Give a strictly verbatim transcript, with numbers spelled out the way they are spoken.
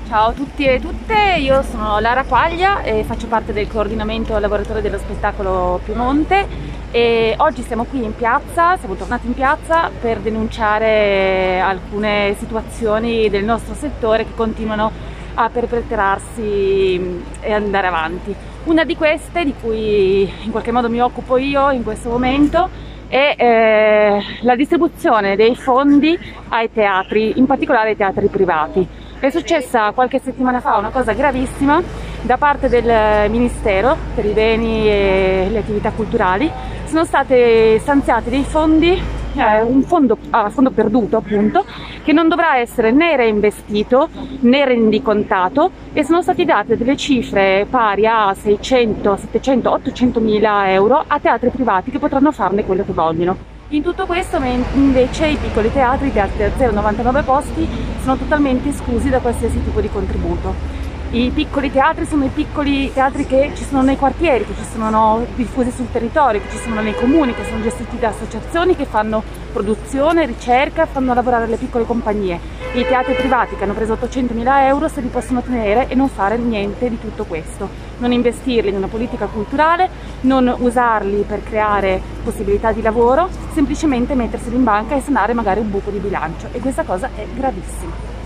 Ciao a tutti e tutte, io sono Lara Quaglia e faccio parte del coordinamento lavoratori dello spettacolo Piemonte e oggi siamo qui in piazza, siamo tornati in piazza per denunciare alcune situazioni del nostro settore che continuano a perpetrarsi e andare avanti. Una di queste, di cui in qualche modo mi occupo io in questo momento, è eh, la distribuzione dei fondi ai teatri, in particolare ai teatri privati. È successa qualche settimana fa una cosa gravissima da parte del Ministero per i beni e le attività culturali. Sono state stanziati dei fondi, eh, un fondo a fondo perduto appunto, che non dovrà essere né reinvestito né rendicontato, e sono stati date delle cifre pari a seicento, settecento, ottocento mila euro a teatri privati che potranno farne quello che vogliono. In tutto questo invece i piccoli teatri, i teatri da zero a novantanove posti, sono totalmente esclusi da qualsiasi tipo di contributo. I piccoli teatri sono i piccoli teatri che ci sono nei quartieri, che ci sono diffusi sul territorio, che ci sono nei comuni, che sono gestiti da associazioni che fanno produzione, ricerca, fanno lavorare le piccole compagnie. I teatri privati che hanno preso ottocentomila euro se li possono tenere e non fare niente di tutto questo. Non investirli in una politica culturale, non usarli per creare possibilità di lavoro, semplicemente metterseli in banca e sanare magari un buco di bilancio, e questa cosa è gravissima.